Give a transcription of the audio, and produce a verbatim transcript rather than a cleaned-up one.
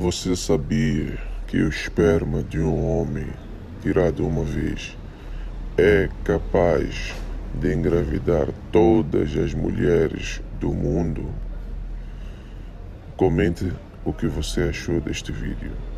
Você sabia que o esperma de um homem tirado uma vez é capaz de engravidar todas as mulheres do mundo? Comente o que você achou deste vídeo.